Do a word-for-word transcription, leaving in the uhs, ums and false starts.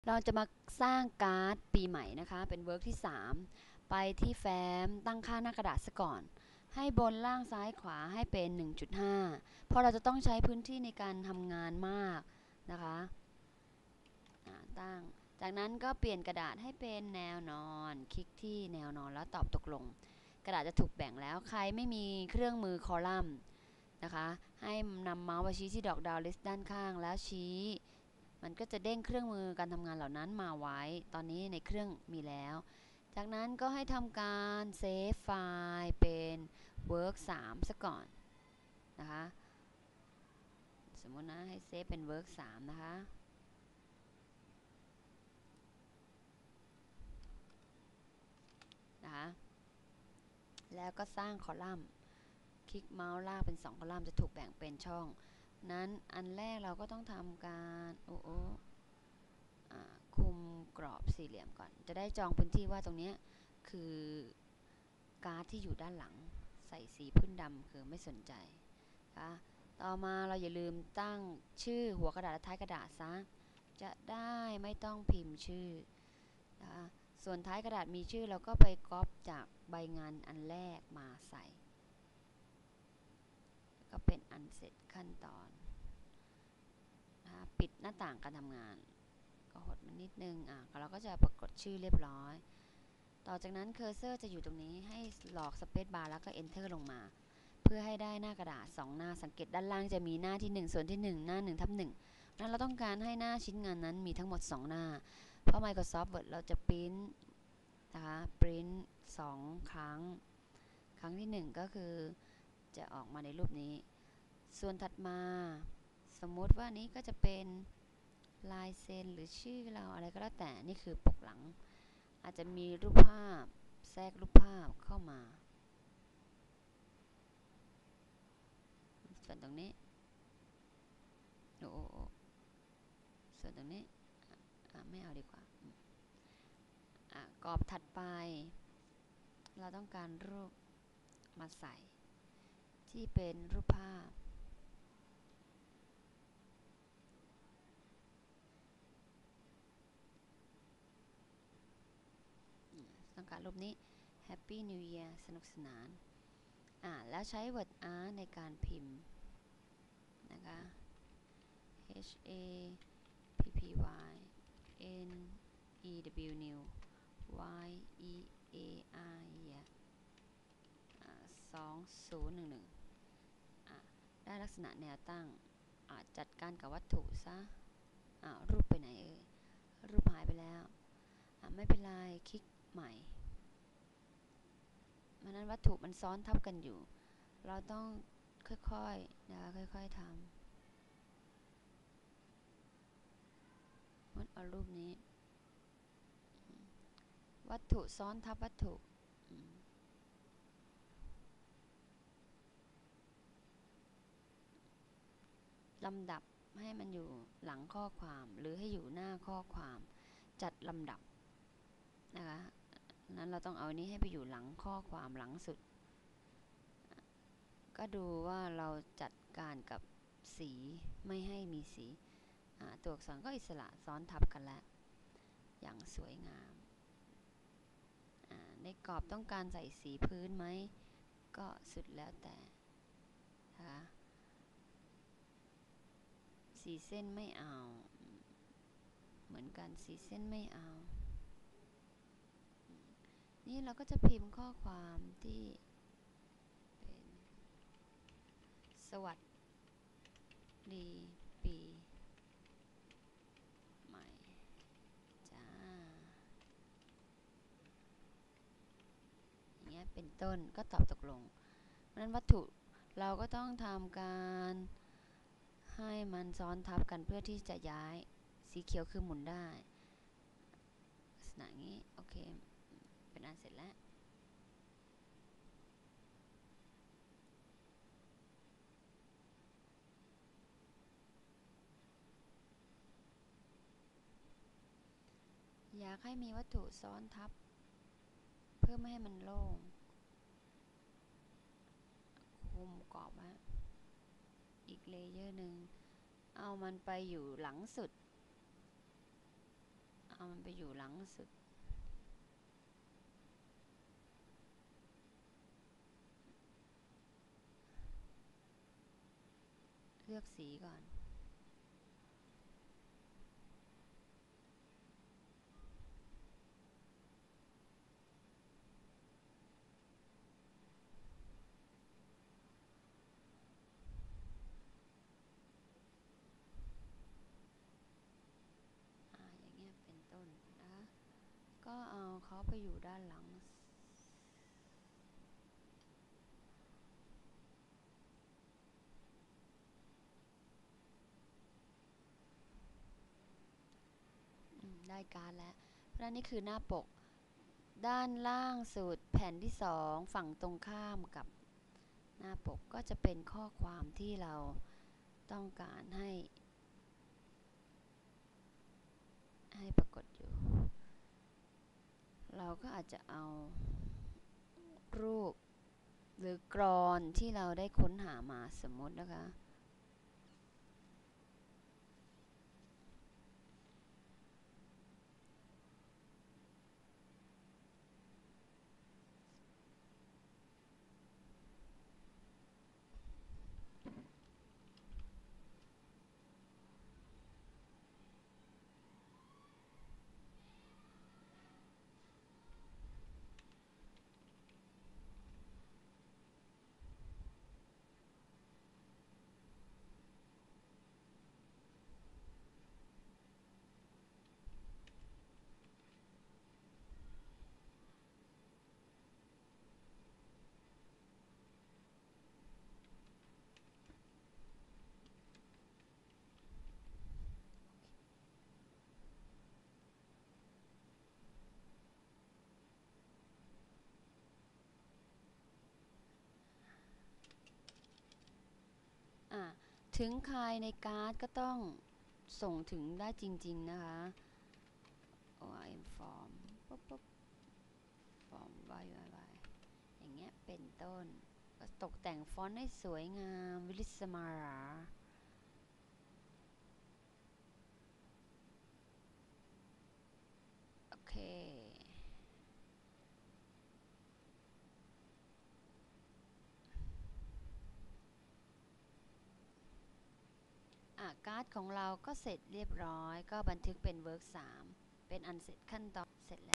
เราจะมาสร้างการ์ดปีใหม่นะคะเป็นเวิร์กที่สามไปที่แฟ้มตั้งค่าหน้ากระดาษซะก่อนให้บนล่างซ้ายขวาให้เป็น หนึ่งจุดห้า เพราะเราจะต้องใช้พื้นที่ในการทำงานมากนะคะตั้งจากนั้นก็เปลี่ยนกระดาษให้เป็นแนวนอนคลิกที่แนวนอนแล้วตอบตกลงกระดาษจะถูกแบ่งแล้วใครไม่มีเครื่องมือคอลัมน์นะคะให้นำเมาส์ไปชี้ที่ดอกดาวลิสต์ด้านข้างแล้วชี้มันก็จะเด้งเครื่องมือการทำงานเหล่านั้นมาไว้ตอนนี้ในเครื่องมีแล้วจากนั้นก็ให้ทำการเซฟไฟล์เป็น เวิร์ก สาม ซะก่อนนะคะสมมตินะให้เซฟเป็น เวิร์ก สาม นะคะนะคะแล้วก็สร้างคอลัมน์คลิกเมาส์ลากเป็นสองคอลัมน์จะถูกแบ่งเป็นช่องนั้นอันแรกเราก็ต้องทำการโอ้โอคุมกรอบสี่เหลี่ยมก่อนจะได้จองพื้นที่ว่าตรงนี้คือการ์ดที่อยู่ด้านหลังใส่สีพื้นดำคือไม่สนใจนะต่อมาเราอย่าลืมตั้งชื่อหัวกระดาษและท้ายกระดาษซะจะได้ไม่ต้องพิมพ์ชื่อนะส่วนท้ายกระดาษมีชื่อเราก็ไปก๊อปจากใบงานอันแรกมาใส่ก็เป็นอันเสร็จขั้นตอนนะปิดหน้าต่างการทำงานก็หดมันนิดนึงอ่ะเราก็จะปรากฏชื่อเรียบร้อยต่อจากนั้นเคอร์เซอร์จะอยู่ตรงนี้ให้หลอกสเปซบาร์แล้วก็ Enter ลงมาเพื่อให้ได้หน้ากระดาษสองหน้าสังเกตด้านล่างจะมีหน้าที่หนึ่งส่วนที่หนึ่งหน้าหนึ่งทับหนึ่งนั้นเราต้องการให้หน้าชิ้นงานนั้นมีทั้งหมดสองหน้าเพราะ Microsoft Word เราจะปริ้นนะคะปริ้นสองครั้งครั้งที่หนึ่งก็คือจะออกมาในรูปนี้ส่วนถัดมาสมมติว่านี้ก็จะเป็นลายเซ็นหรือชื่อเราอะไรก็แล้วแต่นี่คือปกหลังอาจจะมีรูปภาพแทรกรูปภาพเข้ามาส่วนตรงนี้โอ้ส่วนตรงนี้ไม่เอาดีกว่ากรอบถัดไปเราต้องการรูปมาใส่ที่เป็นรูปภาพต้องการรูปนี้ Happy New Year สนุกสนานอ่าแล้วใช้ Word Art ในการพิมพ์นะคะ H A P P Y N E W New Y E A R สองศูนย์หนึ่งหนึ่งได้ลักษณะแนวตั้งจัดการกับวัตถุซะรูปไปไหนเอ่ยรูปหายไปแล้วไม่เป็นไรคลิกใหม่มันนั้นวัตถุมันซ้อนทับกันอยู่เราต้องค่อยๆนะคะค่อยๆทำมันเอารูปนี้วัตถุซ้อนทับวัตถุลำดับให้มันอยู่หลังข้อความหรือให้อยู่หน้าข้อความจัดลำดับนะคะนั้นเราต้องเอานี้ให้ไปอยู่หลังข้อความหลังสุดก็ดูว่าเราจัดการกับสีไม่ให้มีสีตัวอักษรก็อิสระซ้อนทับกันแล้วอย่างสวยงามในกรอบต้องการใส่สีพื้นไหมก็สุดแล้วแต่นะคะสีเส้นไม่เอาเหมือนกันสีเส้นไม่เอานี่เราก็จะพิมพ์ข้อความที่เป็นสวัสดีปีใหม่จ้าอย่างเงี้ยเป็นต้นก็ตอบตกลงเพราะนั้นวัตถุเราก็ต้องทำการให้มันซ้อนทับกันเพื่อที่จะย้ายสีเขียวคือหมุนได้ลักษณะนี้โอเคเป็นอันเสร็จแล้วอยากให้มีวัตถุซ้อนทับเพื่อไม่ให้มันโล่งคุมกรอบไว้อีกเลเยอร์หนึ่งเอามันไปอยู่หลังสุดไปอยู่หลังสุดเลือกสีก่อนอ่าอย่างเงี้ยเป็นต้นนะคะก็เอาเขาไปอยู่ด้านหลังได้การแล้วเพราะนี่คือหน้าปกด้านล่างสุดแผ่นที่สองฝั่งตรงข้ามกับหน้าปกก็จะเป็นข้อความที่เราต้องการให้ให้ปรากฏอยู่เราก็อาจจะเอารูปหรือกรอนที่เราได้ค้นหามาสมมตินะคะอ่ะถึงใครในการ์ดก็ต้องส่งถึงได้จริงๆนะคะ โอ อาร์ เอ็ม form ปุ๊บปุ๊บ form y y y อย่างเงี้ยเป็นต้นก็ตกแต่งฟอนต์ให้สวยงามวิลิสมาราโอเคอ่ะการ์ดของเราก็เสร็จเรียบร้อยก็บันทึกเป็นเวิร์กสามเป็นอันเสร็จขั้นตอนเสร็จแล้ว